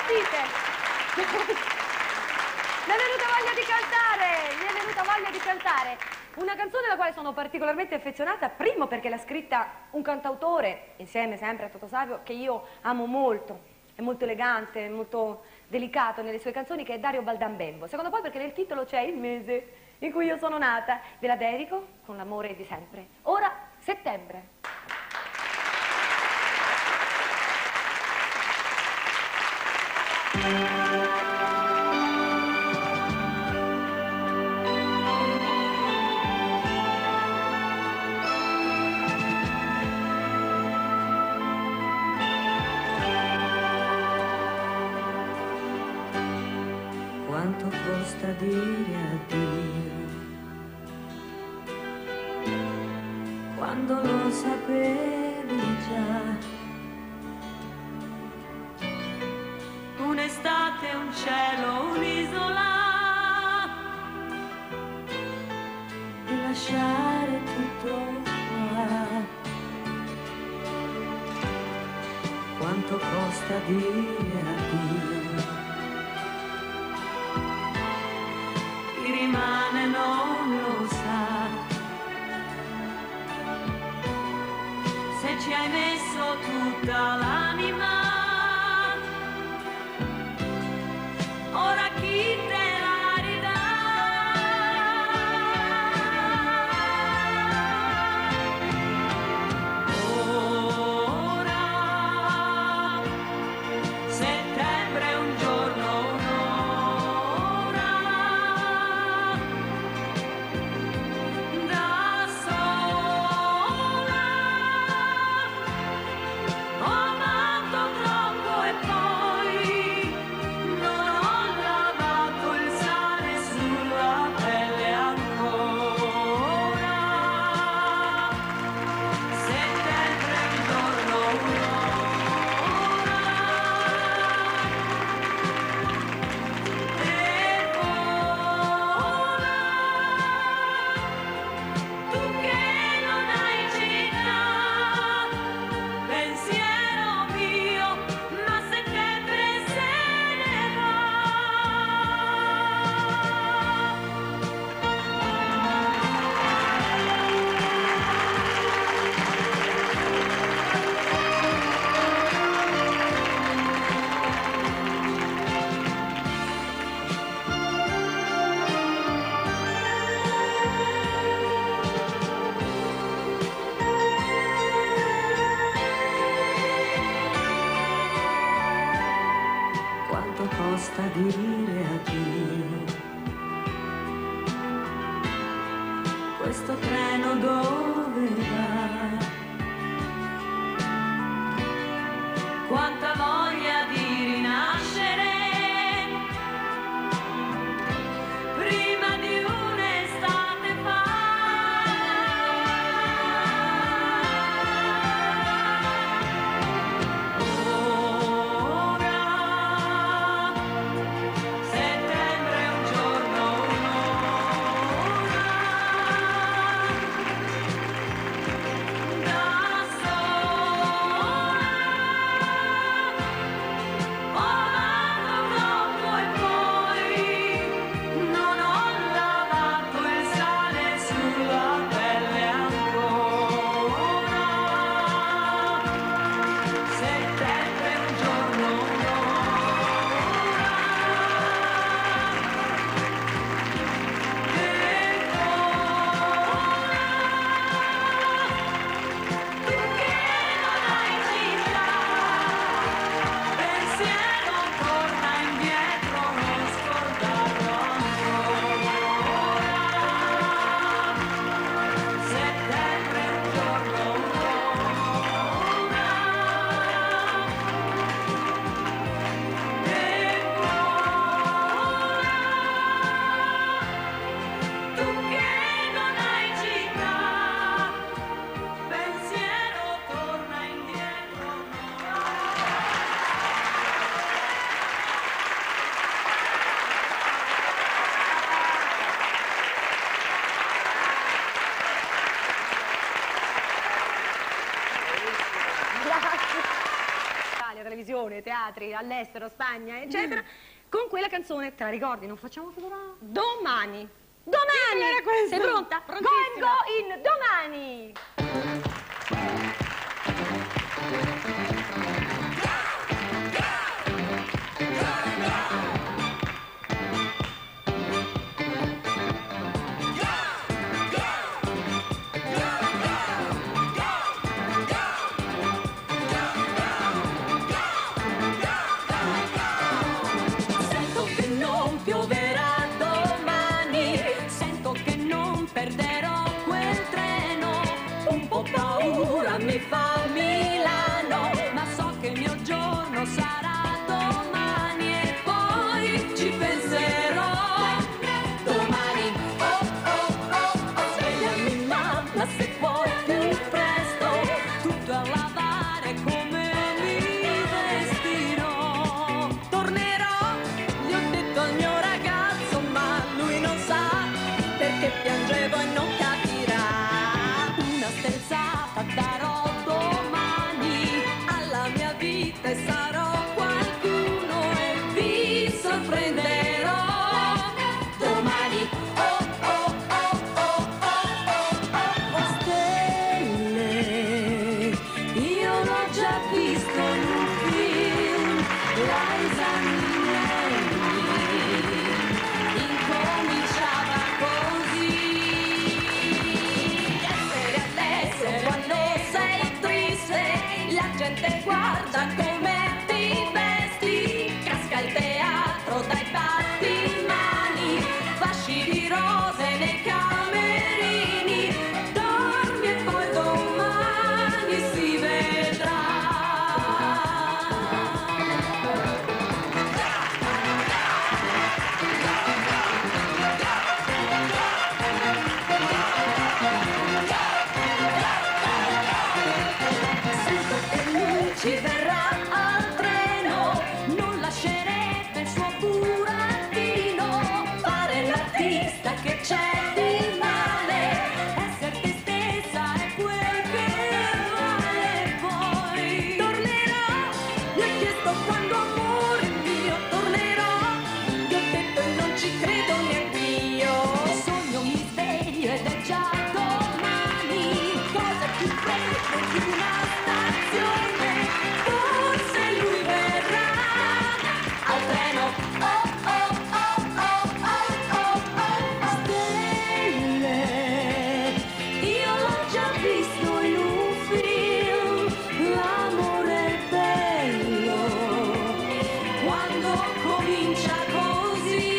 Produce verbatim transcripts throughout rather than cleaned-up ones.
sentite? Mi è venuta voglia di cantare, mi è venuta voglia di cantare una canzone alla quale sono particolarmente affezionata, primo perché l'ha scritta un cantautore, insieme sempre a Toto Savio, che io amo molto, è molto elegante, è molto delicato nelle sue canzoni, che è Dario Baldambembo. Secondo poi perché nel titolo c'è il mese in cui io sono nata, ve la dedico con l'amore di sempre. Ora, settembre. Quanto costa dire addio quando lo sapevi già? Un'estate, un cielo, un'isola e lasciare tutto qua. Quanto costa dire addio? Chi rimane non lo sa. Se ci hai messo tutta l'anima, ora chi te la ridà? Ora settembre è un giorno, un'ora da sola. Ho amato televisione, teatri, all'estero, Spagna, eccetera, mm. con quella canzone, te la ricordi? Non facciamo figurare? Domani. Domani! Sei pronta? Go and go in domani! Mi fa Milano, ma so che il mio giorno sarà domani e poi ci penserò. Domani, oh oh oh oh, svegliami mamma se puoi più presto, tutto a lavare come mi vestirò. Tornerò, gli ho detto al mio ragazzo, ma lui non sa perché piangevo e non capirà. Una sterzata darò e sarò qualcuno e vi sorprenderò. Domani, oh oh oh oh oh oh oh, stelle, io l'ho già visto in un film, Liza Minnelli incominciava così. Essere all'essere quando sei triste, la gente guarda come ti vesti, casca il teatro dai battimani, fasci di rose nei camerini, dormi e poi domani si vedrà. Sento che lui ci verrà al treno, non lascerebbe il suo burattino, fare l'artista che c'è di male, essere te stessa è quel che vale. Poi tornerò, mi ha chiesto quando amore mio tornerò, gli ho detto e non ci credo neanch'io, sogno mi sveglio ed è già domani, cosa più fredda di una stazione, forse lui verrà al treno. Oh oh oh oh oh oh oh, stelle, io l'ho già visto in un film, l'amore è bello quando comincia così.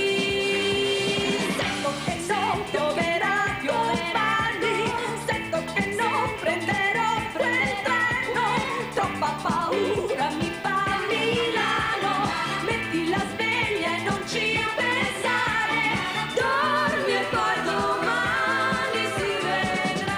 Sento che non pioverà, piovani, sento che non prenderò il treno, troppa paura mi fa Milano, metti la sveglia e non ci pensare, dormi e poi domani si vedrà.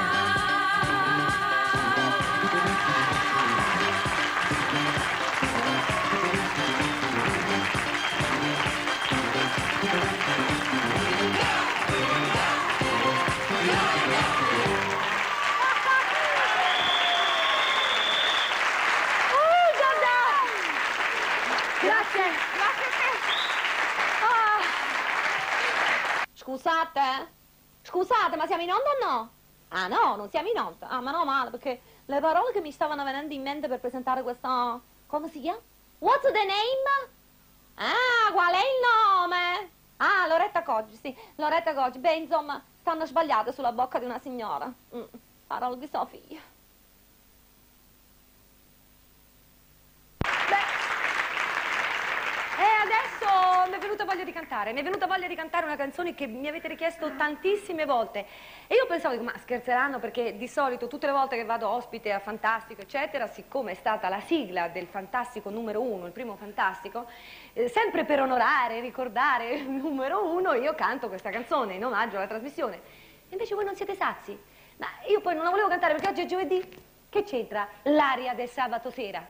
Uh, Giorgia! Grazie, grazie a te. Ah. Scusate, scusate, ma siamo in onda o no? Ah no, non siamo in onda. Ah, ma no male, perché le parole che mi stavano venendo in mente per presentare questa... come si chiama? What's the name? Ah, qual è il nome? Ah, Loretta Goggi, sì, Loretta Goggi. Beh, insomma, stanno sbagliate sulla bocca di una signora. Mm, parole di Sofia. E adesso mi è venuta voglia di cantare, mi è venuta voglia di cantare una canzone che mi avete richiesto tantissime volte. E io pensavo, dico, ma scherzeranno, perché di solito tutte le volte che vado ospite a Fantastico, eccetera, siccome è stata la sigla del Fantastico numero uno, il primo Fantastico, eh, sempre per onorare, ricordare il numero uno, io canto questa canzone in omaggio alla trasmissione. Invece voi non siete sazi. Ma io poi non la volevo cantare perché oggi è giovedì. Che c'entra l'aria del sabato sera?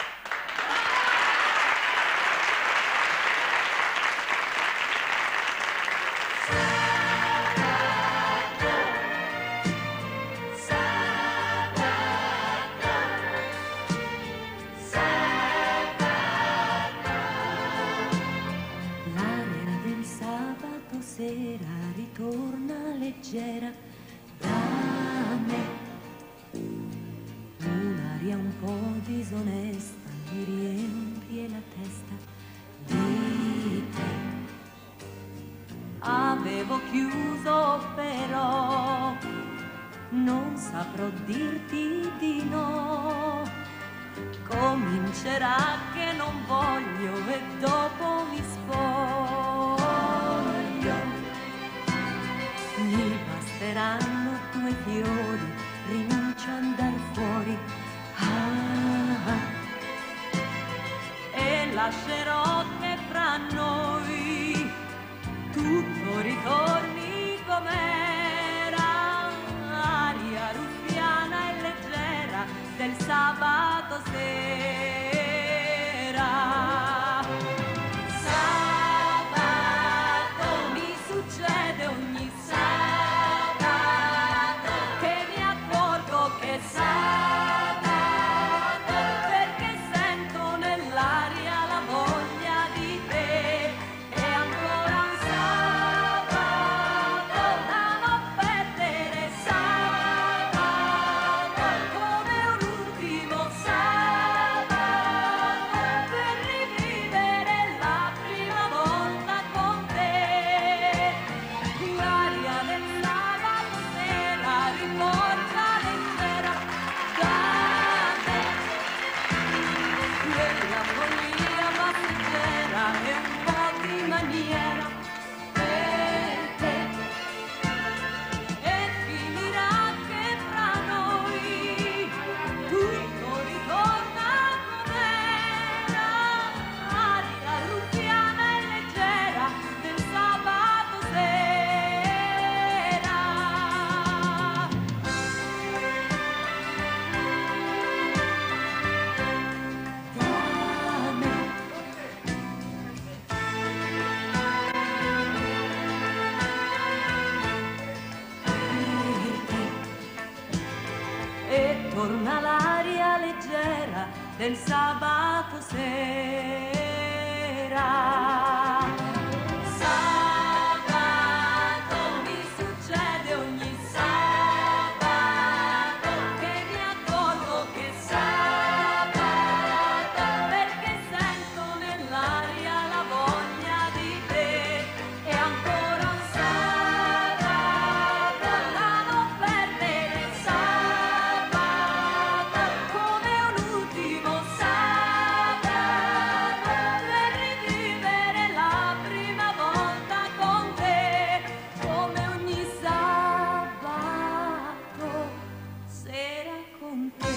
Sabato, leggera da me. Un'aria un po' disonesta mi riempie la testa di te. Avevo chiuso però non saprò dirti di no. Comincerà che non voglio e dopo mi spoglio. Mi basteranno due fiori, rinuncio a andar fuori. Ah, e lascerò che fra noi tutto ritorni com'era. Aria ruffiana e leggera del sabato sera. Sabato mi succede ogni sabato che mi accorgo che sabato, perché sento nell'aria la voglia di te. E ancora un sabato da non perdere, sabato come un ultimo sabato per rivivere la prima volta con te. L'aria del sabato sera riporta leggera da me. Quella follia passeggera e un po' di maniera per te. E finirà che fra noi tutto ritorna com'era. Aria ruffiana e leggera del sabato sera. Da me. E torna l'aria leggera del sabato sera. Sabato mi succede ogni sabato che mi accorgo che sabato, perché sento nell'aria la voglia di te. E ancora un sabato da non perdere, sabato come un ultimo sabato per rivivere la prima volta con te. Come ogni sabato sera con te.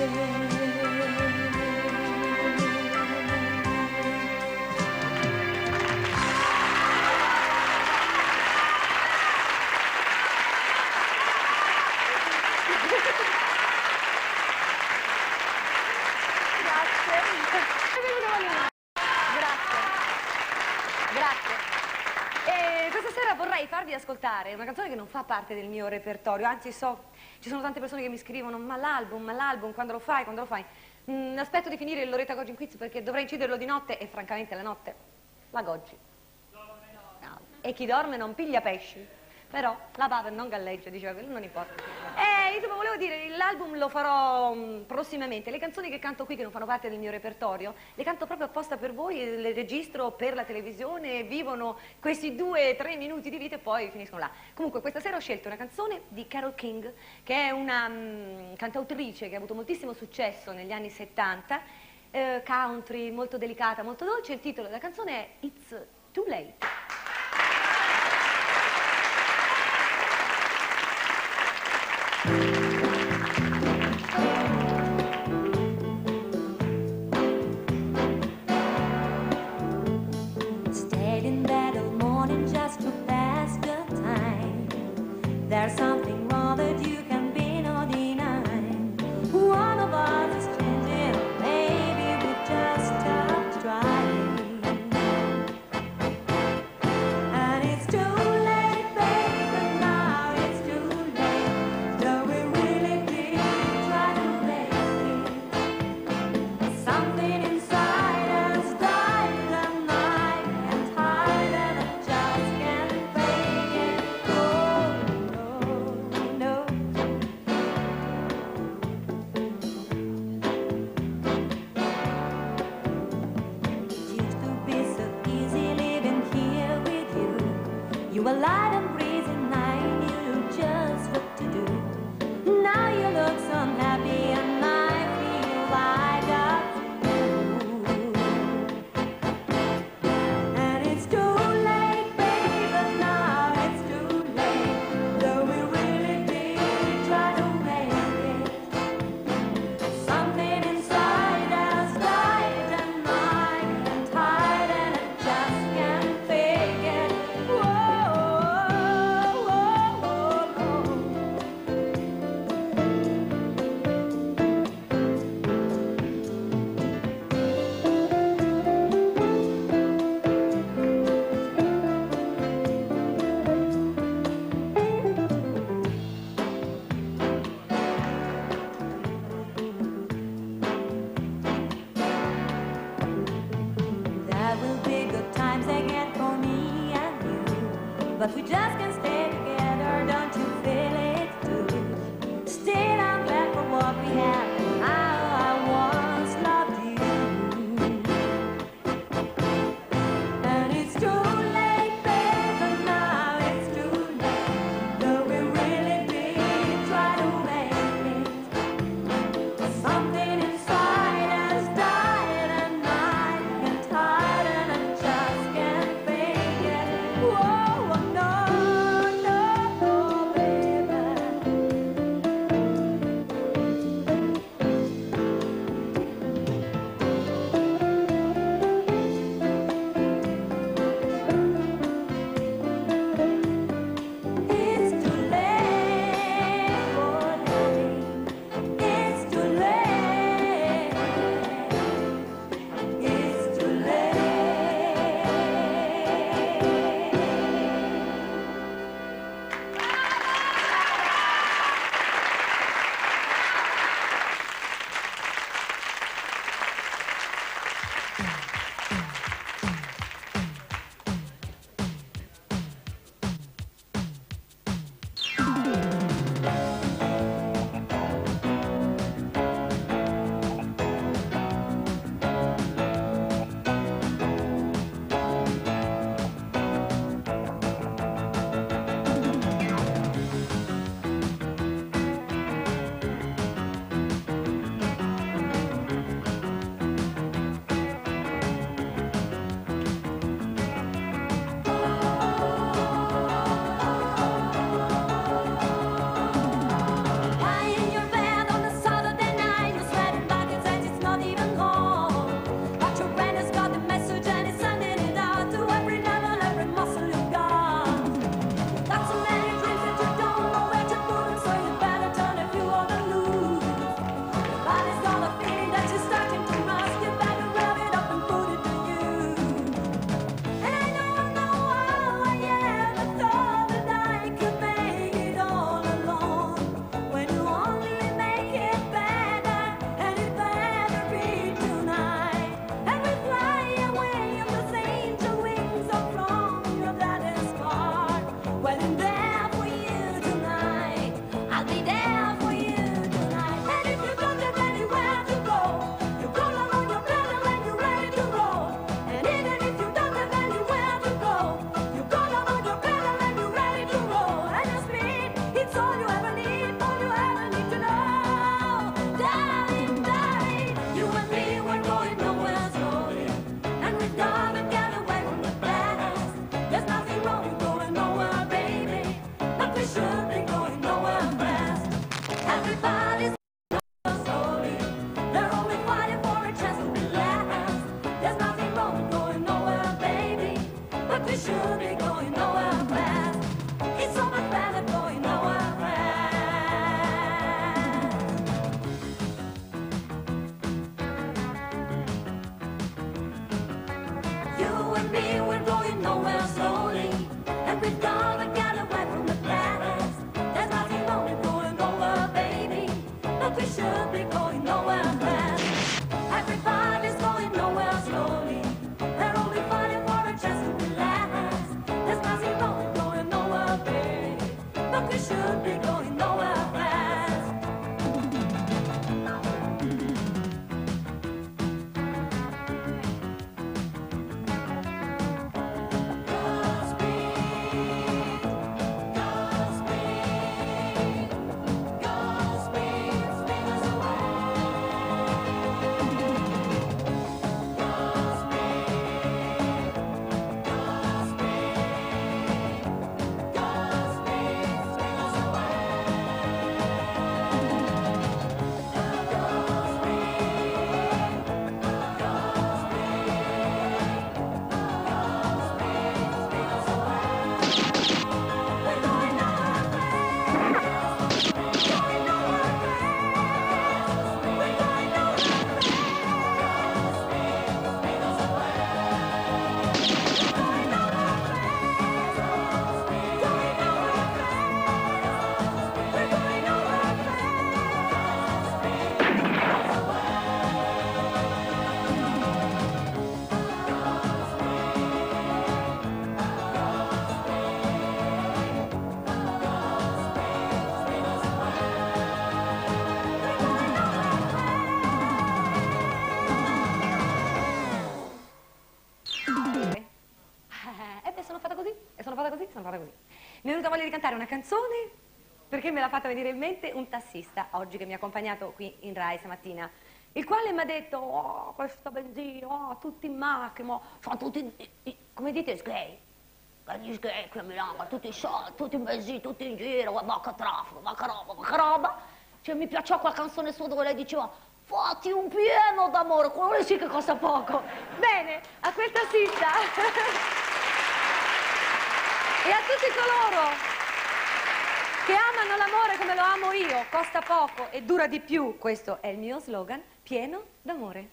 Grazie. Benvenuta Valina. Grazie. Grazie. E questa sera vorrei farvi ascoltare una canzone che non fa parte del mio repertorio, anzi so, ci sono tante persone che mi scrivono ma l'album, ma l'album, quando lo fai, quando lo fai? Mm, aspetto di finire il Loretta Goggi in quiz perché dovrei inciderlo di notte e francamente la notte la Goggi. No. E chi dorme non piglia pesci. Però la papa non galleggia, diceva quello, non importa. E insomma, volevo dire, l'album lo farò mh, prossimamente. Le canzoni che canto qui, che non fanno parte del mio repertorio, le canto proprio apposta per voi, le registro per la televisione, vivono questi due, tre minuti di vita e poi finiscono là. Comunque, questa sera ho scelto una canzone di Carole King, che è una mh, cantautrice che ha avuto moltissimo successo negli anni settanta, eh, country, molto delicata, molto dolce. Il titolo della canzone è It's Too Late. Stayed in bed all morning just to pass the time. There's something wrong that you can be no denying. One of us is changing, maybe we just stopped trying. And it's too late, baby, now it's too late. Though we the light and breezy night, you knew just what to do. Now you look so unhappy and I feel like a fool. And it's too late, baby, now it's too late. Though we really did try to make it, something inside us died and I can't hide and I just can't fake it. Whoa, whoa, whoa, whoa. There will be good times again for me and you, but we just can't stay together, don't you feel it too? Still I'm glad for what we had and how I once loved you. And it's too late, baby, now it's too late. Though we really did try to make it, something inside us died and I can't hide and I just can't fake it. Whoa, no, no, no, baby. It's too late for loving. It's too late. It's too late. Lying in your bed on a Saturday night, you're sweating buckets and it's not even cold. But your brain has got the message and it's sending it out to every level, every muscle you've got. Got so many dreams that you don't know where to put them, so you better turn if you wanna lose. Your body's got a feeling that you're starting to rust, you better rev it up and put it to use. And I don't know how I ever thought that I could make it all alone. When you only make it better, and it better be tonight. And we fly away on those angel wings up from your daddy's car. Well, I'm there for you tonight. I'll be there for you tonight. And if you don't have anywhere to go, you call on your brother when you're ready to roll. And even if you don't have anywhere to go, you call on your brother when you're ready to roll. And your speed, it's all you ever need, all you ever need to know. Darling, darling, you and me, we're going nowhere slowly. And we've gotta get away from the past. There's nothing wrong with going nowhere, baby, but we should be going nowhere fast. Everybody's slowly, they're only fighting for a chance to relax. There's nothing wrong with going nowhere, baby, but we should be going nowhere fast. It's so much better going nowhere fast. You and me, we're going nowhere slowly, and we've gotta get away from the past. There's nothing wrong with going nowhere, baby, but we should be going nowhere fast. Everybody's going nowhere slowly, they're only fighting for a chance to relax. There's nothing wrong with going nowhere, baby, but we should be going nowhere fast. Just be sono fatta così. Mi è venuta voglia di cantare una canzone perché me l'ha fatta venire in mente un tassista oggi che mi ha accompagnato qui in Rai stamattina, il quale mi ha detto, oh, questa benzina, oh, tutti in macchina, sono tutti, come dite, sgay. Gli sgay qui a Milano, tutti i soldi, tutti in benzina, tutti in giro, ma che traffico, ma che roba, ma che roba. Cioè mi piaceva quella canzone sua dove lei diceva, fatti un pieno d'amore, quello sì che costa poco. Bene, a quel tassista e a tutti coloro che amano l'amore come lo amo io, costa poco e dura di più, questo è il mio slogan, pieno d'amore.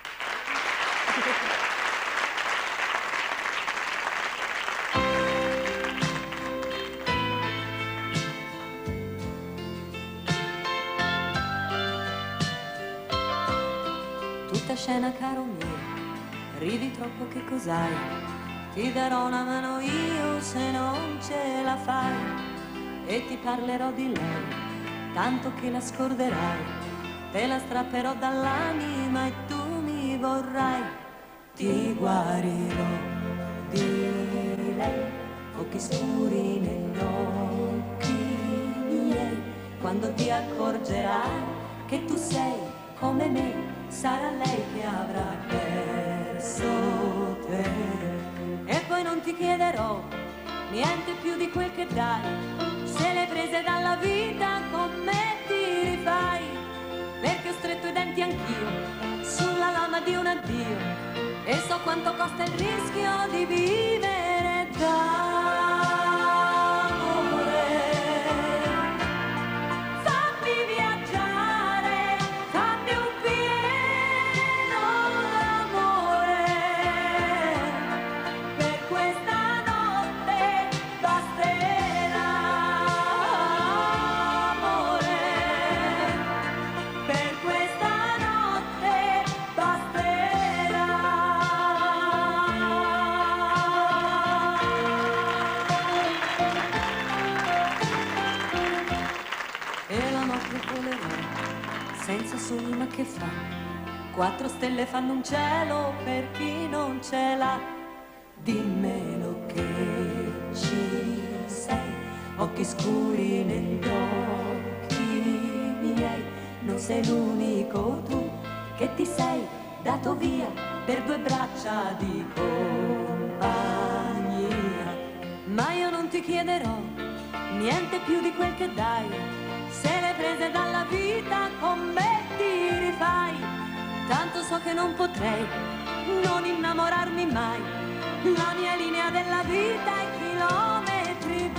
Tutta scena, caro mio, ridi troppo, che cos'hai? Ti darò una mano io se non ce la fai, e ti parlerò di lei, tanto che la scorderai, te la strapperò dall'anima e tu mi vorrai. Ti guarirò di lei, occhi scuri negli occhi miei, quando ti accorgerai che tu sei come me, sarà lei che avrà perso te. E poi non ti chiederò niente più di quel che dai, se le prese dalla vita con me ti rifai, perché ho stretto i denti anch'io sulla lama di un addio e so quanto costa il rischio di vivere d'amore. Fammi viaggiare, fammi un pieno d'amore, per questa notte basterà amore, per questa notte basterà. E la notte volerà senza sogni, ma che fa? Quattro stelle fanno un cielo per chi non ce l'ha. Dimmelo che ci sei, occhi scuri negli occhi miei, non sei l'unico tu che ti sei dato via per due braccia di compagnia. Ma io non ti chiederò niente più di quel che dai, se le prese dalla vita con me ti rifai, tanto so che non potrei non innamorarmi mai, la mia linea della vita è chilometri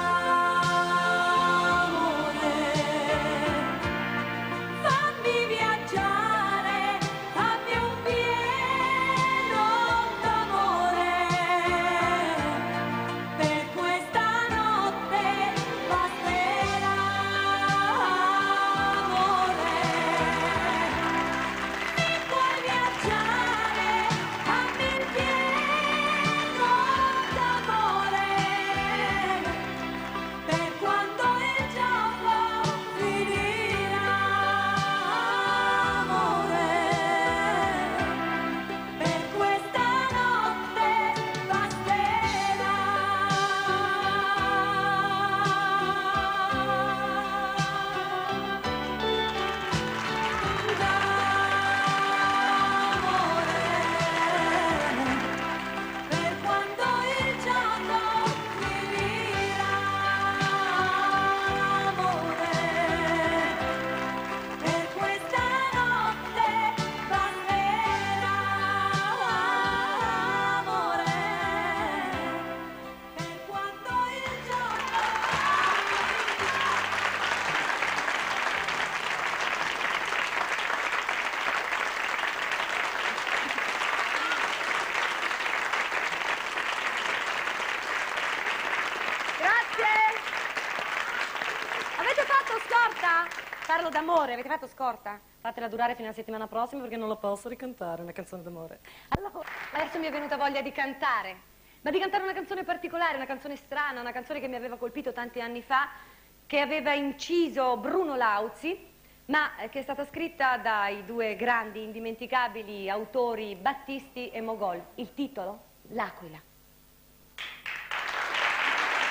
d'amore. Fammi viaggiare, fammi un pieno d'amore, per questa notte basterà amore. Mi puoi viaggiare, fammi il pieno d'amore, per quando il gioco finirà amore, per questa notte basterà d'amore, per quando il giorno finirà amore, per questa notte basterà amore, per quando il giorno Grazie! Avete fatto scorta? Parlo d'amore, avete fatto scorta? Fatela durare fino alla settimana prossima perché non lo posso ricantare, una canzone d'amore. Allora, adesso mi è venuta voglia di cantare, ma di cantare una canzone particolare, una canzone strana, una canzone che mi aveva colpito tanti anni fa, che aveva inciso Bruno Lauzi, ma eh, che è stata scritta dai due grandi, indimenticabili autori Battisti e Mogol. Il titolo? L'Aquila.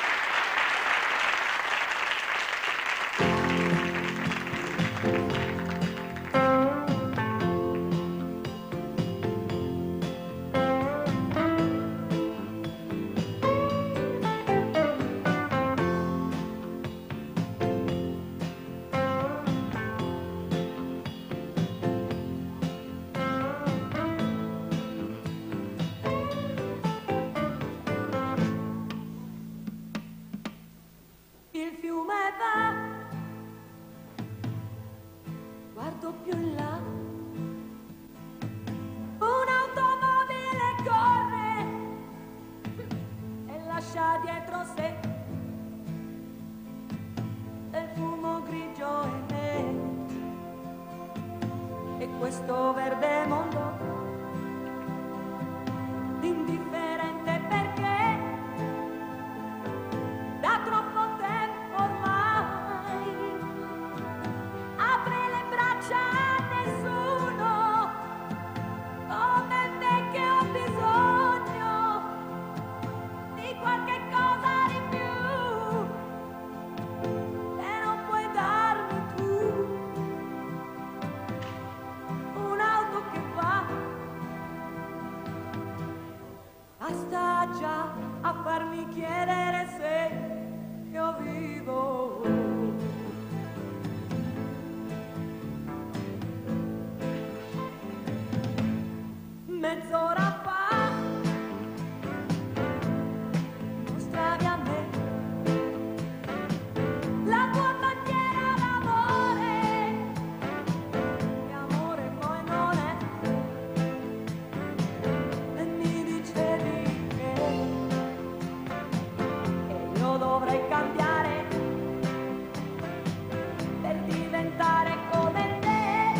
questo verde mondo, indifferente perché da troppo tempo ormai apre le braccia a nessuno, come me che ho bisogno di qualche cosa di più e non puoi darmi tu. Un'auto che va, basta già a farmi chiedere se io vivo. Mezz'ora fa mostravi a me la tua bandiera d'amore, che amore poi non è, e mi dicevi che e io dovrei cambiare per diventare come te,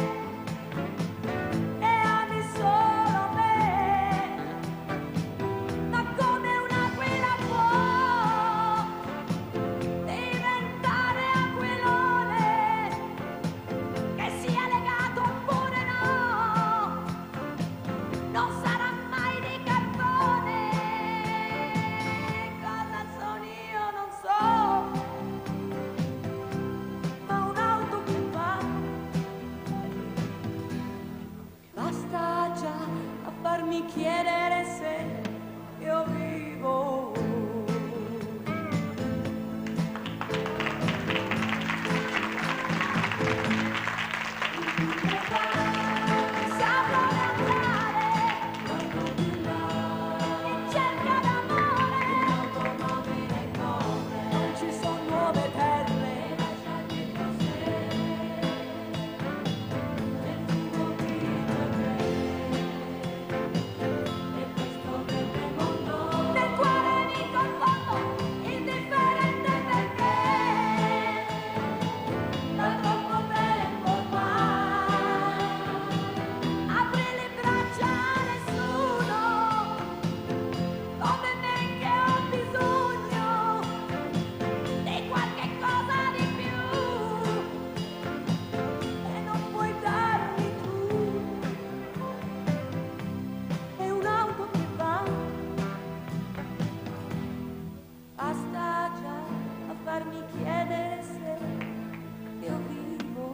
e ami solo me, ma come un'aquila può diventare aquilone, che sia legato oppure no, non sarà mai di carbone. Cosa sono io non so, ma un'auto che va, basta già a farmi chiedere se io vivo. Saprò andare in cerca d'amore, non ci sono nuove perle, nel quale mi confondo, indifferente perché da troppo tempo ormai apri le braccia a nessuno, come me che ho bisogno di qualche cosa di più e non puoi darmi tu. È un'auto che va, basta già a farmi chiedere se io vivo.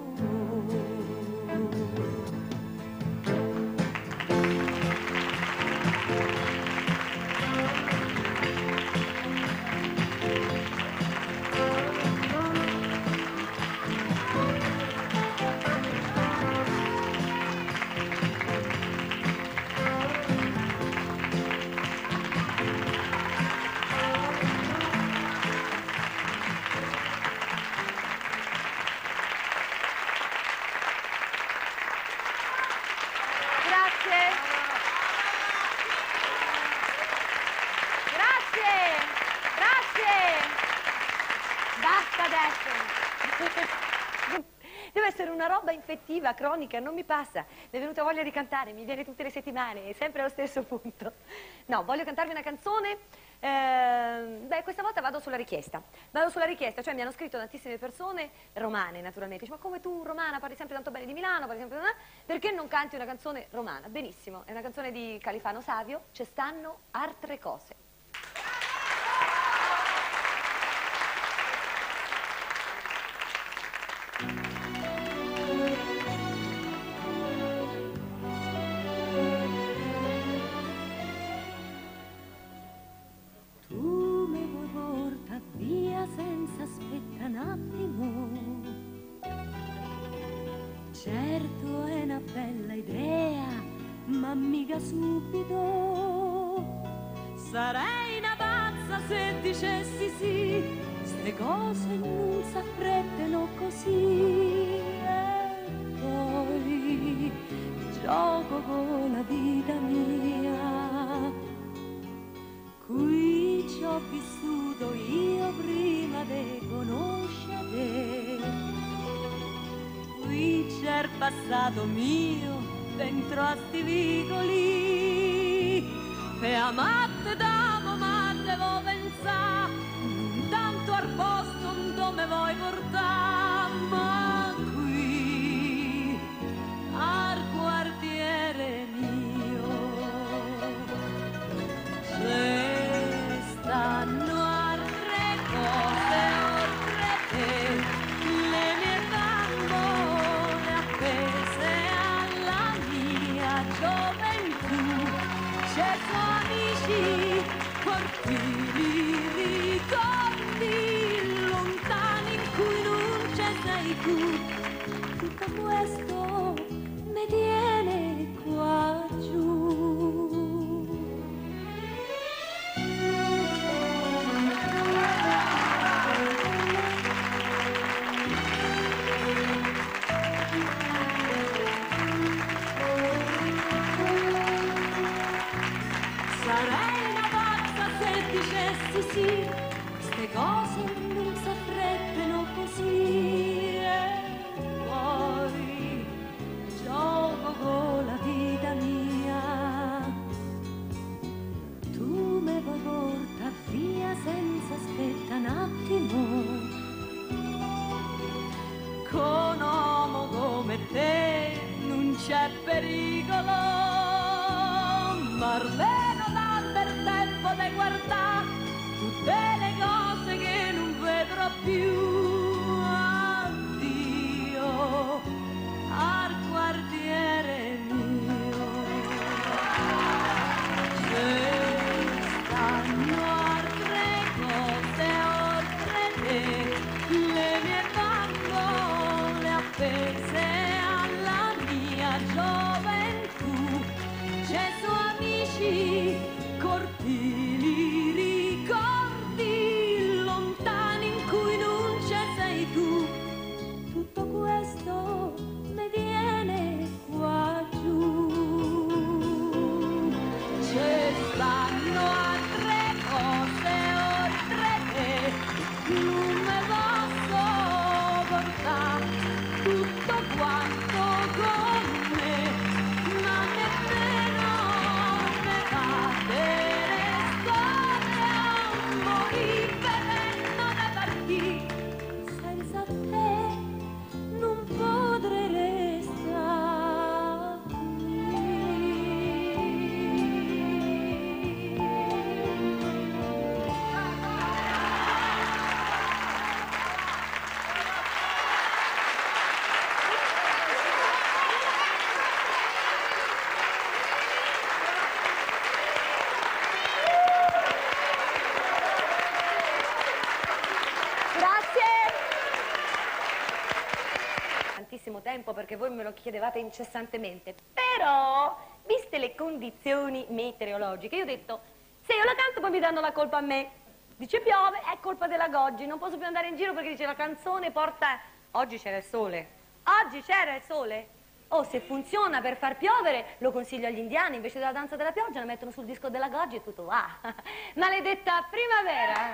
Grazie. Grazie. Grazie. Basta adesso. Deve essere una roba infettiva, cronica, non mi passa. Mi è venuta voglia di cantare, mi viene tutte le settimane, è sempre allo stesso punto. No, voglio cantarvi una canzone. eh, beh, questa volta vado sulla richiesta. Vado sulla richiesta, cioè mi hanno scritto tantissime persone, romane naturalmente. Dice, ma come tu, romana, parli sempre tanto bene di Milano, parli sempre... perché non canti una canzone romana? Benissimo, è una canzone di Califano Savio, Ci stanno altre cose. Tu mi vuoi portare via senza aspettare un attimo. Certo è una bella idea, ma mica subito. Sarei una pazza se dicessi sì, ste cose non s'affrettano così. E poi gioco con la vita mia, qui ci ho vissuto io prima di conoscere. Qui c'è il passato mio dentro a sti vicoli, e amatte d'amo ma devo pensare, non tanto al posto dove vuoi portare, ma qui al quartiere mio, se stanno altre cose oltre te, le mie bambole appese alla mia gioventù, c'è suo amici, cortili, ricordi lontani in cui non c'è sei tu. Tutto questo mi tiene qua giù. Sarei una pazza se dicessi sì, queste cose non s'affrettano così. E poi gioco con la vita mia, tu me vuoi portar via senza aspettare un attimo. Con uomo come te non c'è pericolo, ma almeno dà per tempo di guardare tutte le cose che non vedrò più. Addio al quartiere mio, se stanno altre cose oltre te, le mie bambole appese alla mia gioventù, c'è suo amici, cortili, ricordi lontani in cui non c'è sei tu. Tutto questo mi viene qua giù. Ci stanno altre cose oltre te, non me posso portare tutto quanto con me, ma nemmeno me fate restare a morire venendo da partire. Senza te non potrei restare qui. Grazie! Tantissimo tempo perché voi me lo chiedevate incessantemente, però, viste le condizioni meteorologiche, io ho detto, se io la canto poi mi danno la colpa a me. Dice piove, è colpa della Goggi, non posso più andare in giro perché dice la canzone porta... Oggi c'era il sole. Oggi c'era il sole. Oh, se funziona per far piovere, lo consiglio agli indiani, invece della danza della pioggia la mettono sul disco della Goggi e tutto va. Maledetta primavera.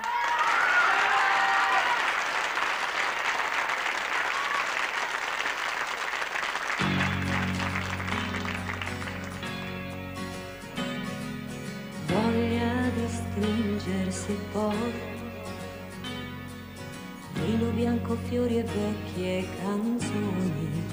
Voglia di stringersi poi, vino bianco, fiori e vecchie canzoni,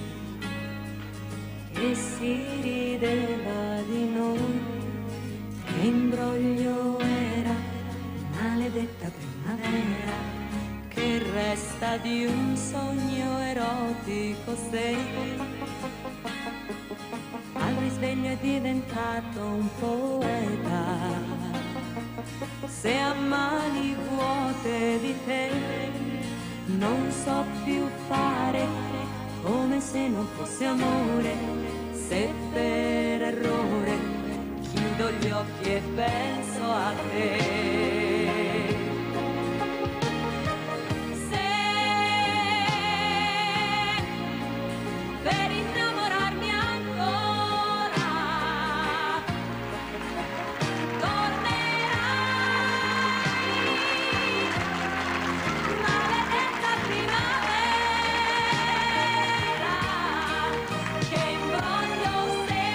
e si rideva di noi, che imbroglio era, maledetta primavera, che resta di un sogno erotico sei. Al risveglio è diventato un poeta, se a mani vuote di te non so più fare, come se non fosse amore, se per errore chiudo gli occhi e penso a te. Per innamorarmi ancora primavera, che imbroglio sei.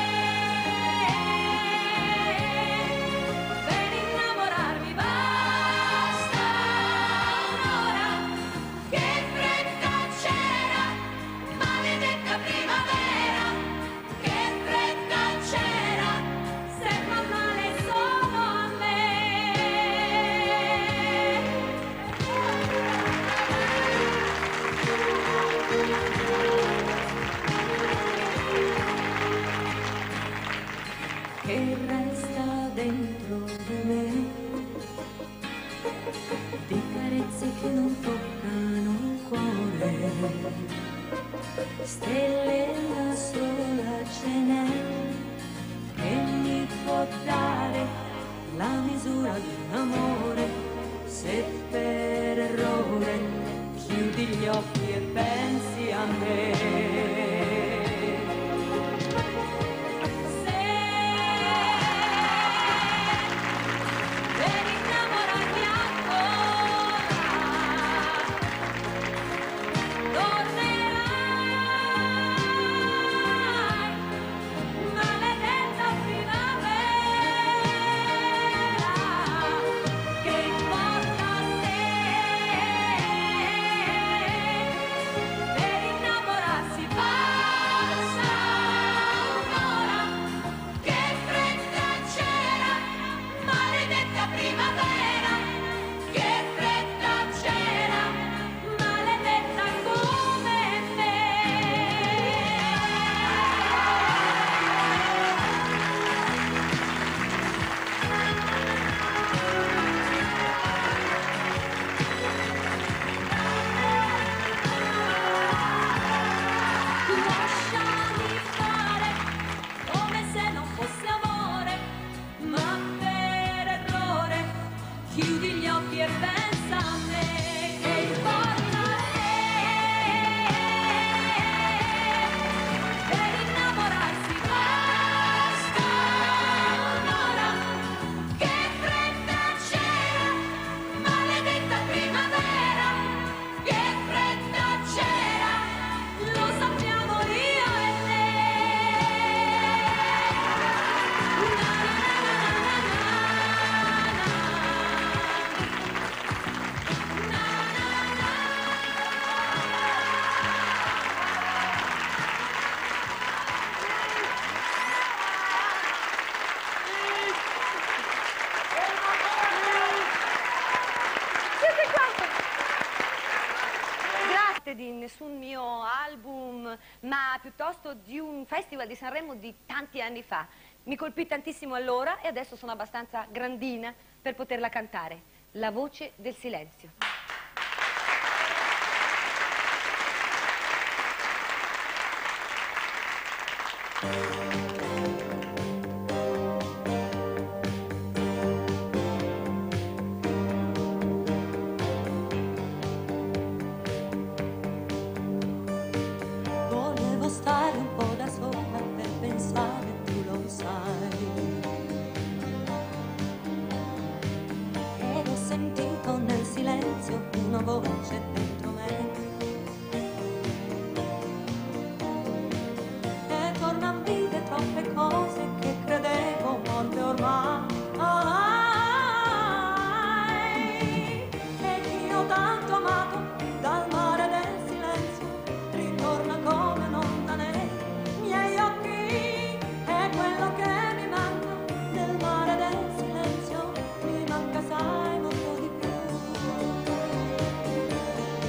che resta dentro di me, di carezze che non toccano il cuore, stelle una sola ce n'è che mi può dare la misura di un amore, se per errore chiudi gli occhi e pensi a me. Chiudi gli occhi e pensa a me, che importa a te, per innamorarsi basta un'ora, che fredda c'era, maledetta primavera, che fredda c'era, lo sappiamo io e lei. Na, na, na, na, na, di nessun mio album, ma piuttosto di un festival di Sanremo di tanti anni fa. Mi colpì tantissimo allora e adesso sono abbastanza grandina per poterla cantare. La voce del silenzio. Stare un po' da sola per pensare, tu lo sai, ed ho sentito nel silenzio una voce dentro me, e tornan vive troppe cose che credevo morte ormai, e chi ho tanto amato dal mare del silenzio ritorna come non miei occhi, è quello che mi manca nel mare del silenzio, mi manca sai molto di più.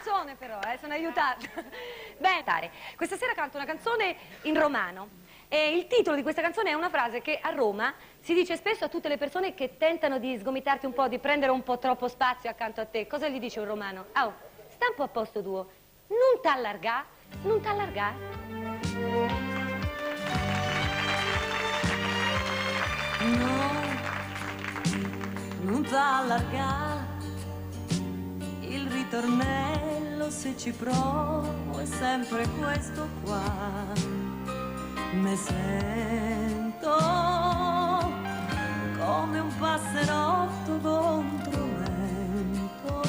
canzone però, eh, sono aiutata. Bene, questa sera canto una canzone in romano e il titolo di questa canzone è una frase che a Roma si dice spesso a tutte le persone che tentano di sgomitarti un po', di prendere un po' troppo spazio accanto a te. Cosa gli dice un romano? Oh, sta un po' a posto tuo, non t'allargà, non t'allargà. No, non t'allargà, il ritornello se ci provo è sempre questo qua. Me sento come un passerotto contro vento,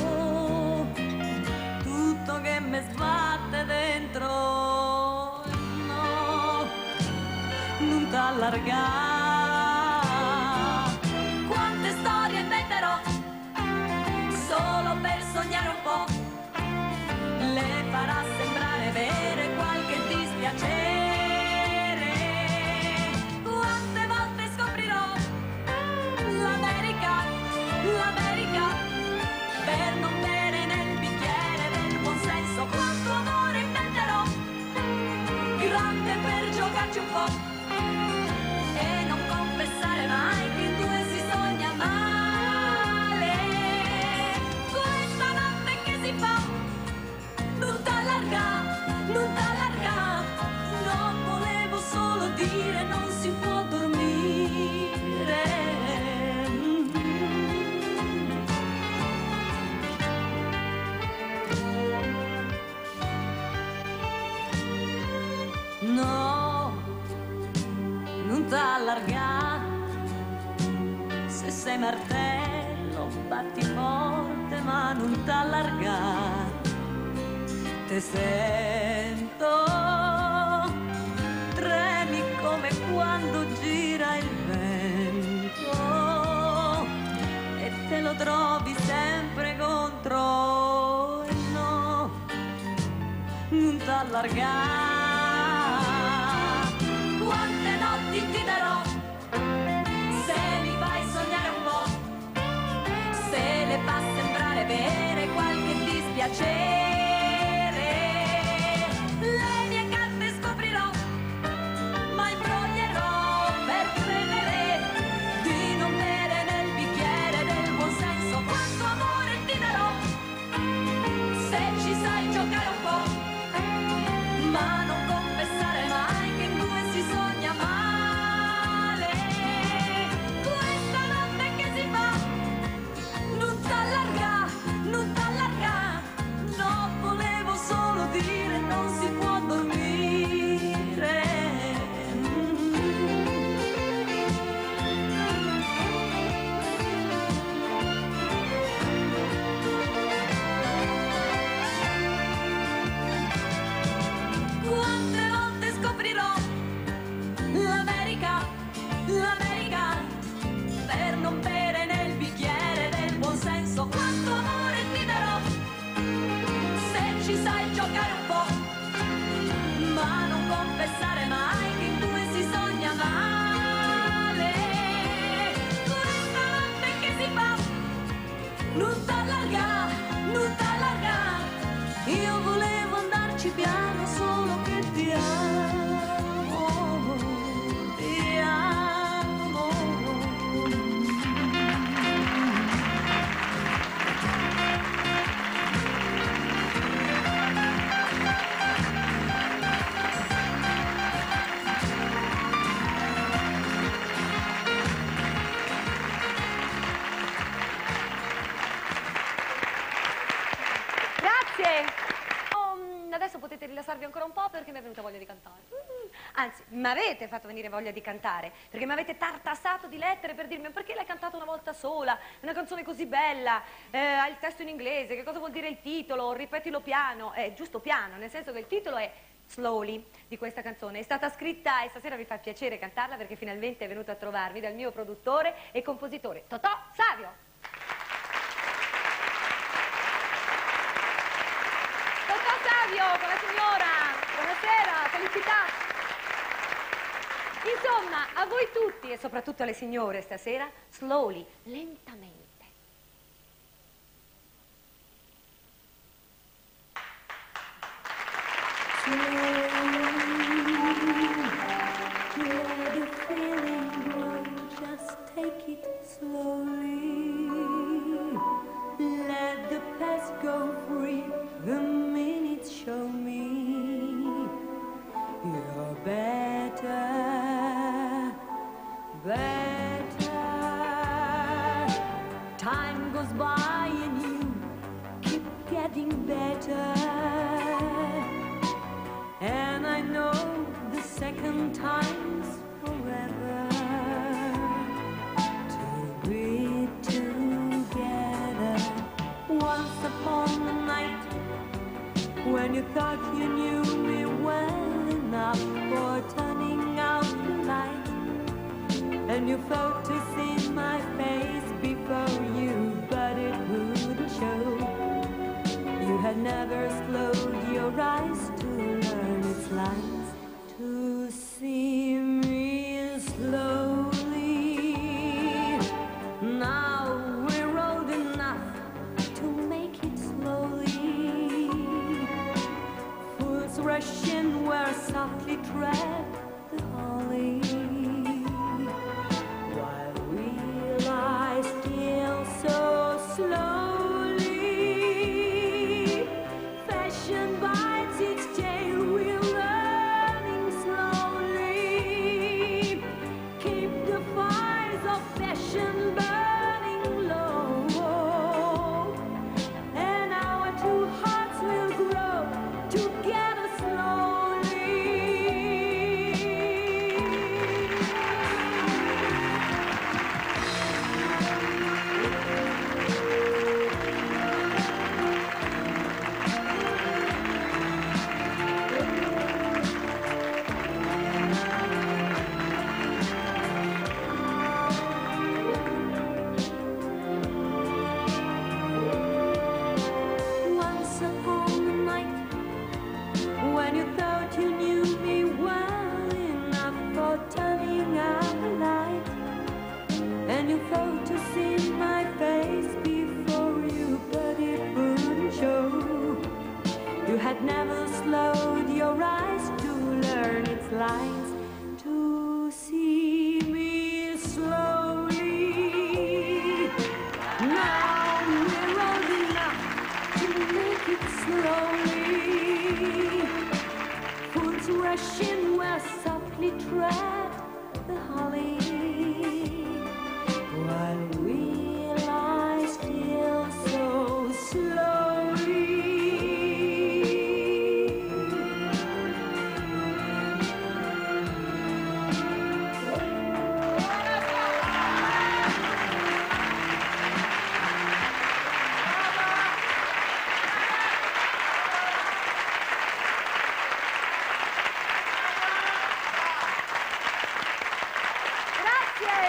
tutto che mi sbatte dentro. No, non t'allargà. Solo per sognare un po', le farà sembrare vere qualche dispiacere. Quante volte scoprirò l'America, l'America, per non bere nel bicchiere del buonsenso. Quanto amore inventerò, grande per giocarci un po', e non confessare mai che in due si sogna mai. Non t'allargà, non t'allargà, no, volevo solo dire non si può dormire. No, non t'allargà, se sei martello batti forte ma non t'allargà. Te sento, tremi come quando gira il vento e te lo trovi sempre contro. E no, non t'allargà. Quante notti ti darò se mi fai sognare un po', se le fa sembrare vere qualche dispiacere. Ma non confessare mai che in due si sogna male. Questa notte che si fa, non t'allargà, non t'allargà, no, volevo solo dire non si può dormire. Quante volte scoprirò l'America, l'America, per non bere nel bicchiere del buonsenso. Quanto amore ti darò se ci sai giocare un po', ma non confessare mai che in due si sogna male. Questa notte che si fa, non t'allargà, non t'allargà, io volevo andarci piano solo che ti amo, ti amo. Grazie. Adesso potete rilassarvi ancora un po' perché mi è venuta voglia di cantare. Mm. Anzi, mi avete fatto venire voglia di cantare perché mi avete tartassato di lettere per dirmi perché l'hai cantata una volta sola, una canzone così bella, eh, ha il testo in inglese, che cosa vuol dire il titolo, ripetilo piano, è giusto piano, nel senso che il titolo è Slowly di questa canzone. È stata scritta e stasera vi fa piacere cantarla perché finalmente è venuto a trovarmi dal mio produttore e compositore Totò Savio. Con la signora, buonasera, felicità. Insomma, a voi tutti e soprattutto alle signore stasera, slowly, lentamente. goes by and you keep getting better. And I know the second time's forever to be together. Once upon a night when you thought you knew me well enough for turning out the light, and you focused in my face before you, but it wouldn't show. You had never slowed your eyes to learn its lines, to see me slowly. Now we're old enough to make it slowly. Fools rush in where softly tread the holly, while we lie still so slowly. Fashion bites each day, we're learning slowly. Keep the fires of fashion burning low, and our two hearts will grow together slowly. Once upon a night when you thought you knew me well enough for turning out the light, and you focused in my face before you, but it wouldn't show. You had never slowed your eyes to learn its lines, to see me slowly. Now we're old enough to make it slowly. Fools rush in where softly tread the holly, while we lie still so slowly. Grazie!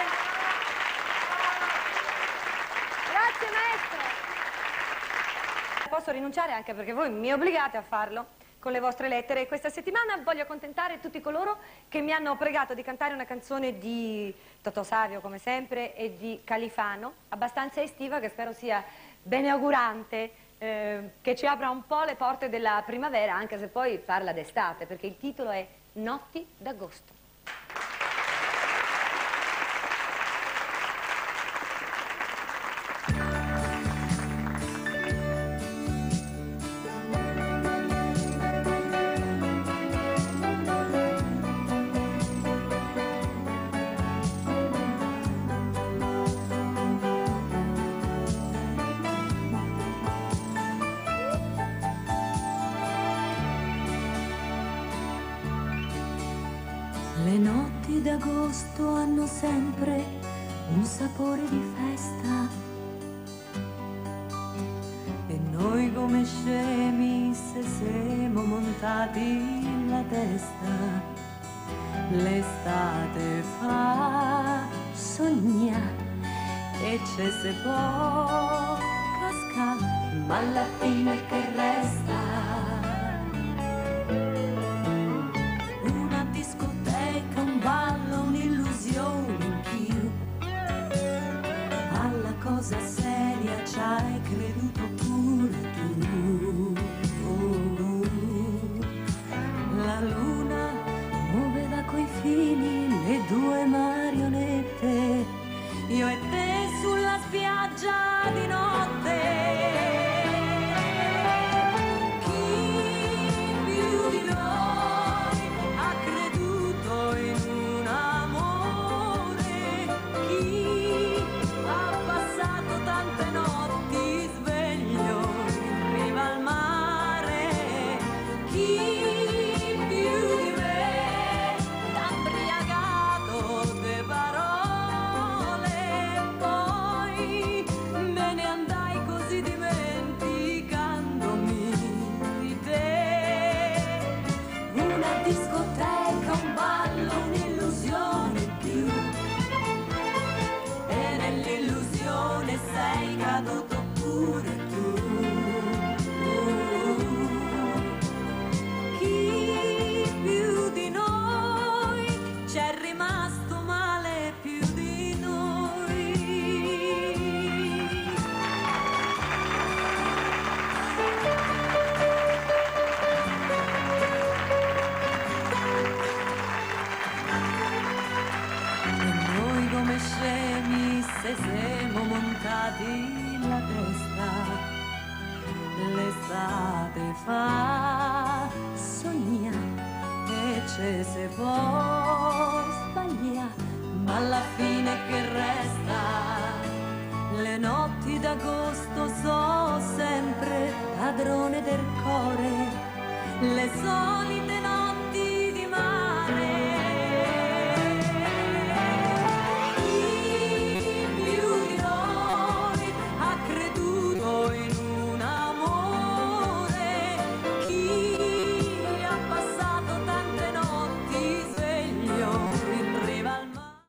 Grazie maestro! Posso rinunciare anche perché voi mi obbligate a farlo con le vostre lettere. Questa settimana voglio accontentare tutti coloro che mi hanno pregato di cantare una canzone di Totò Savio, come sempre, e di Califano, abbastanza estiva, che spero sia beneaugurante, eh, che ci apra un po' le porte della primavera, anche se poi parla d'estate, perché il titolo è Notti d'agosto. Le notti d'agosto hanno sempre un sapore di festa, e noi come scemi se siamo montati la testa. L'estate fa sognare e c'è se può cascare, ma alla fine che resta? Una discoteca, un ballo, un'illusione in più. Alla cosa seria ci hai creduto pure tu. La luna muoveva coi fili le due marionette, io e te sulla spiaggia di notte. Chi più di noi ha creduto in un amore? Chi ha passato tante notti di la testa, l'estate fa sogna e ci si può sbagliare, ma alla fine che resta, le notti d'agosto so sempre padrone del cuore, le solite notti